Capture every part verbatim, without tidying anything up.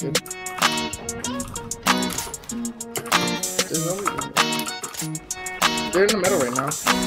dude. There's no... They're in the middle right now.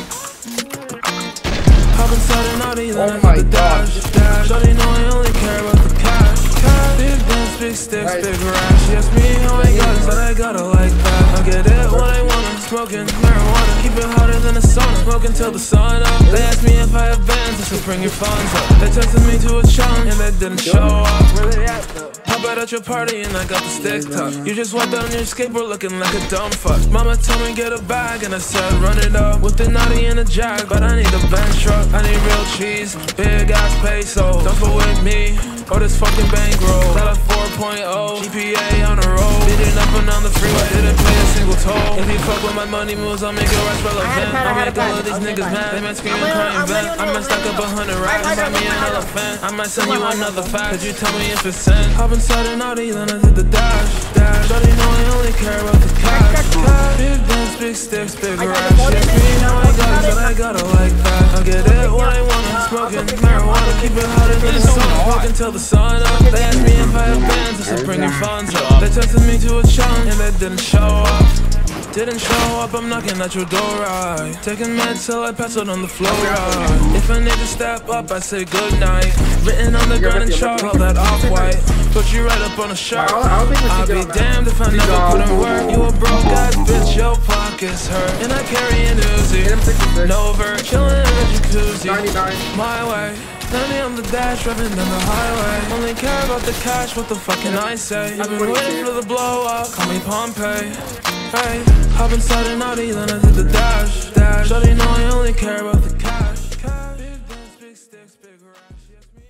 Oh my god. Shawty know I only care about the cash. Big guns, big sticks, Right. big rash. She asked me how I got it, said I got it like that. I get it when I want it, smoking marijuana. Keep it hotter than a sauna, smoking till the sun up. They asked me if I have bands, I said bring your funds up. They texted me to a challenge and they didn't show up. Where they at though? Pop out at your party and I got the stick tuck. You just walked down your skateboard looking like a dumb fuck. Mama told me get a bag and I said run it up. With the naughty and a jag, but I need a bench truck. I need real cheese, big ass peso. Don't fuck with me, or this fucking bankroll. Got a four point oh, G P A on the road. Beating up and down the freeway, didn't pay a single toll. If you fuck with my money moves, I'll make it rest relevant. I'll make all of these niggas mad. They might scream and cry and vent. I might stack up a hundred racks, buy me an elephant. I might send you another fact. Could you tell me if it's sent? Hop inside an Audi, then I did the dash. Dash. Shawty know I only care about the cash. Cash. Big guns, big sticks, big rash. She asked me how I got it, but I got it like that. I get it when I want it, smoking marijuana. Keep it hotter than the sun, smoking till the sun up. They asked me if I have bands, I said bring your funds up. They texted me to a challenge and they didn't show up. Didn't show up, I'm knocking at your door, right? Taking meds till I pass out on the floor, right? If I need to step up, I say goodnight. Written on the ground in chalk, all that off-white. Put you right up on a shirt. I'll be damned if I never put in work. You a broke ass bitch, your pockets hurt. And I carry an Uzi, no vert, chillin' in a jacuzzi. My way, ninety on the dash, revving down the highway. Only care about the cash, what the fuck can I say? I've been waiting for the blow up, call me Pompeii. Hey, hop inside an Audi, then I did the dash. Dash. Shawty know I only care about the cash. Cash. Big guns, big sticks, big rash.